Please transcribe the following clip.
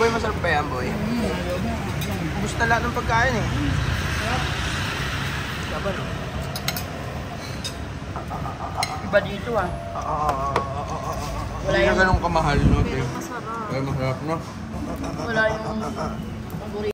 Boy, masarap pa yan, boy. Ubus na lahat ng pagkain eh. Laban, oh. Iba dito ah. Wala yung ganun kamahal, no? Pero masarap. Masarap, no? Wala yung